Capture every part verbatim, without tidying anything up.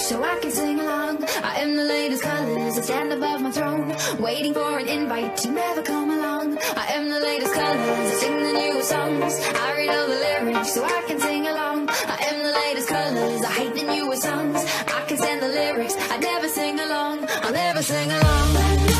so I can sing along. I am the latest colors, I stand above my throne, waiting for an invite to never come along. I am the latest colors, I sing the newest songs, I read all the lyrics so I can sing along. I am the latest colors, I hate the newest songs, I can stand the lyrics, I never sing along, I'll never sing along.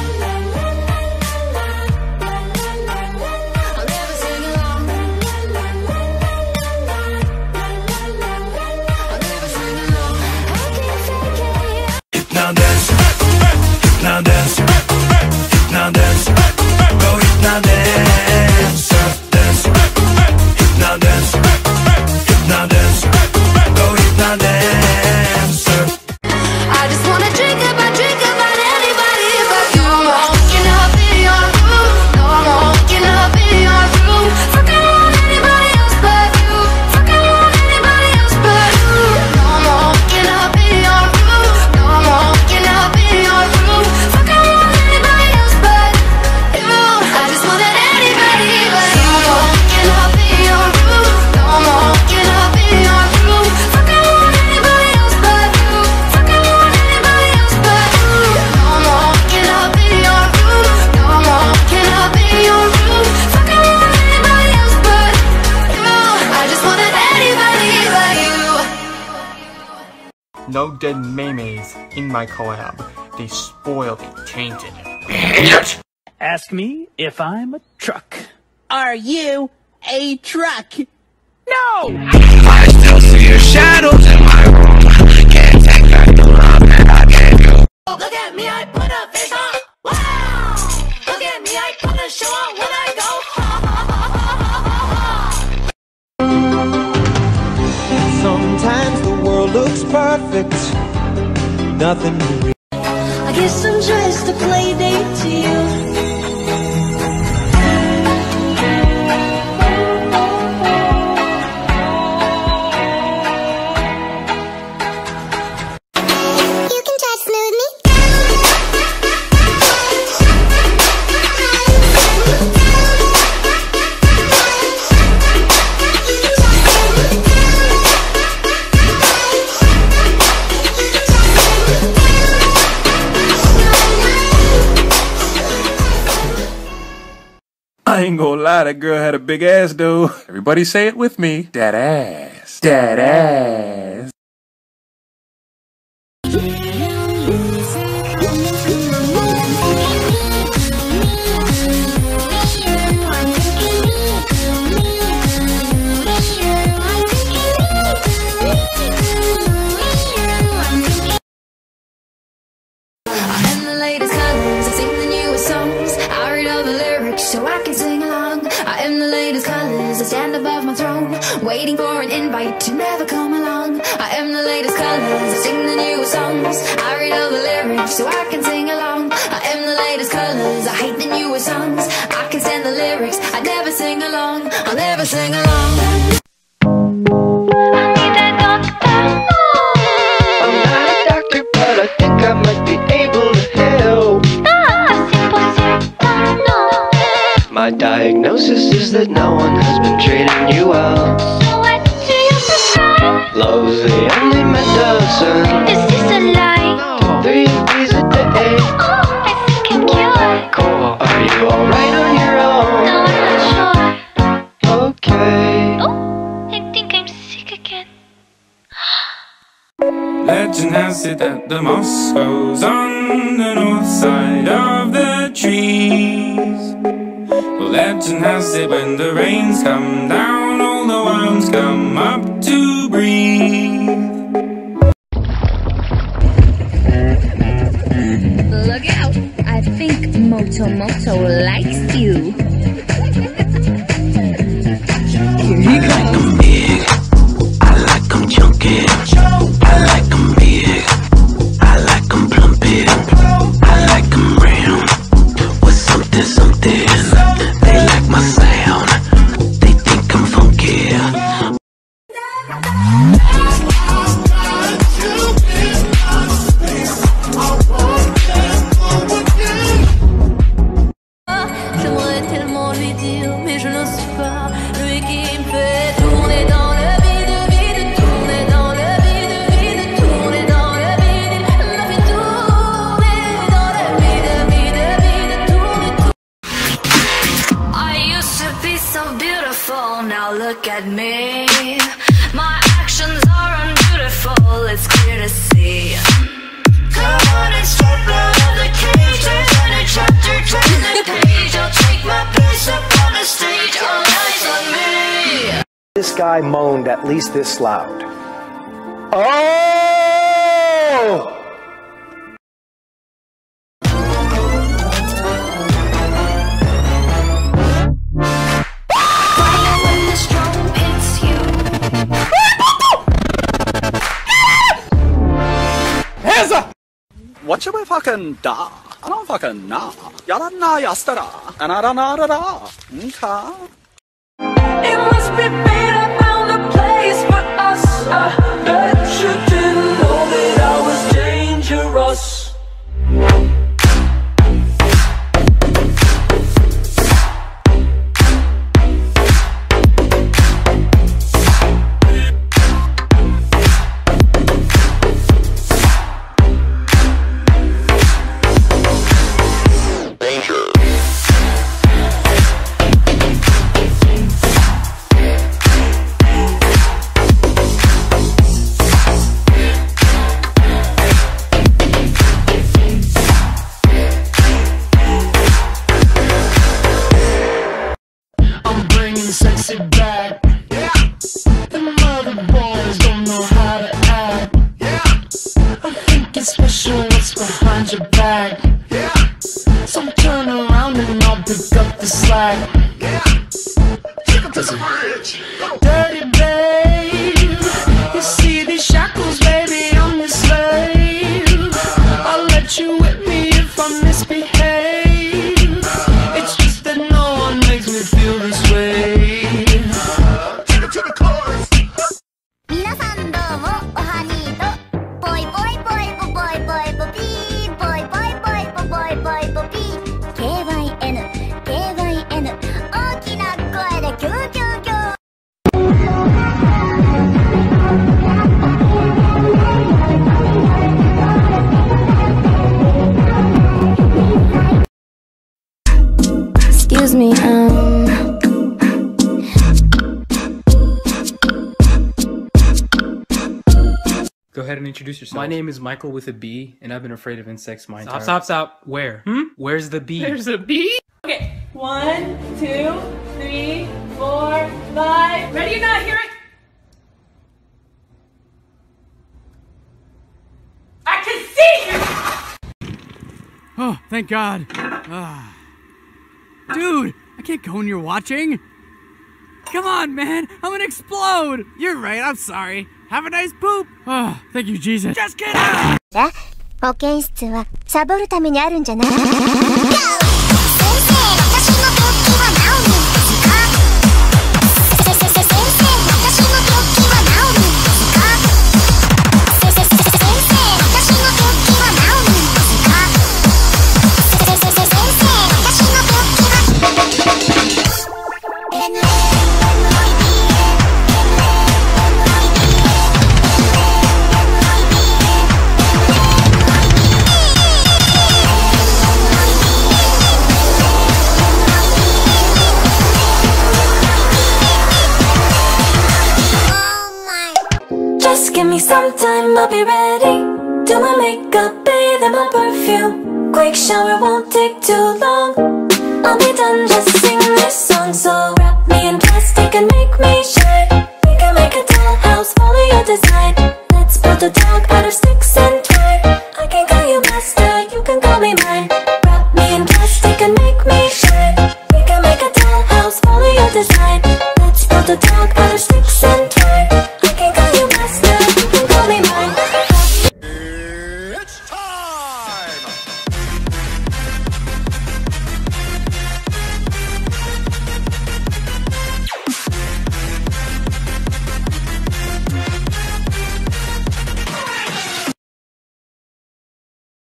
Now dance, now dance, now dance, go hit now dance, dance, now dance, now dance, go hit now dance. I just wanna drink about, drink about anybody but you. I'm walking up in your room, no I'm walking up in your room. Fucking on anybody else but you, fucking on anybody else but you. No I'm walking up in your room, no I'm walking up in your room. Fucking on anybody else but you. I just wanted anybody but you. I'm walking up in your room, no I'm walking up in your room. Fucking on anybody else but you, fucking on anybody else but you. No I'm walking up in your room, no I'm walking up in your room. Fucking on anybody else but you. I just wanted anybody but you. No dead memes in my collab. They spoiled it, tainted it. Ask me if I'm a truck. Are you a truck? No! I still see your shadows in my room. Can't take back the love that I gave you. Look at me, I put a face on. Wow! Look at me, I put a show on when I go. Sometimes the world looks perfect, nothing to read. I guess I'm just a play date to you. You can touch smooth me. I ain't gonna lie, that girl had a big ass though. Everybody say it with me. That ass. That ass. I'm the latest colors, I sing the newest songs, I read all the lyrics so I can sing along. I am the latest colors, I stand above my throne, waiting for an invite to never come along. I am the latest colors, I sing the newest songs, I read all the lyrics so I can sing along. I am the latest colors, I hate the newest songs, I can stand the lyrics, I never sing along, I'll never sing along. But I think I might be able to help. My diagnosis is that no one has been treating you well. So what do you prescribe? Love's the only medicine. Is this a lie? No. Three degrees a day. Oh, I think I'm cured. Cool. Are you alright on your own? No, I'm not sure. Okay. Oh, I think I'm sick again. Legend has it that the moss grows on the north side of the trees. Well, legend has it when the rains come down, all the worms come up to breathe. Look out! I think Moto Moto likes you. Here he comes. Big. I like 'em chunky. I like 'em big. I like 'em plumpy. I like 'em round. With something, something. They like my sound. They think I'm funky. J'aimerais tellement lui dire, mais je n'ose pas. Lui qui me fait tourner dans le vide, vide, tourner dans le vide, vide, tourner dans le vide. so beautiful, now look at me. My actions are unbeautiful, it's clear to see. Come on and step out of the cage, turn a chapter, turn the page. I'll take my place up on the stage, all eyes on me. This guy moaned at least this loud. Oh! When the storm hits you. Hands up! What should we fucking da? I don't fucking know. Yada na yastara. Anarana. Okay. It must be fate I found a place for us. I bet you didn't know that I was dangerous. Sexy back. Yeah. The mother boys don't know how to act. Yeah. I think it's special what's behind your back. Yeah. So turn around and I'll pick up the slack. Yeah. Take up to the bridge. Dirty babe, you see these shackles, baby, I'm your slave. I'll let you whip me if I misbehave. It's just that no one makes me feel this way. Excuse me, um Go ahead and introduce yourself. My name is Michael with a B, and I've been afraid of insects my entire Stop, stop, stop. Where? Hmm? Where's the B? There's a bee? Okay, one, two, three, four, five. Ready or not, hear it? I can see you! Oh, thank God. Ah. Dude, I can't go when you're watching. Come on, man. I'm gonna explode. You're right. I'm sorry. Have a nice poop. Oh, thank you, Jesus. Just kidding. 保健室はサボるためにあるんじゃない？先生、私の病気は治るんですか？せせせ先生、私の病気は治るんですか？せせせ先生、私の病気は治るんですか？せせせ先生、私の病気は Just give me some time, I'll be ready. Do my makeup, bathe in my perfume. Quick shower won't take too long. I'll be done, just sing this song. So wrap me in plastic and make me shine. We can make a dollhouse, follow your design. Let's build a dog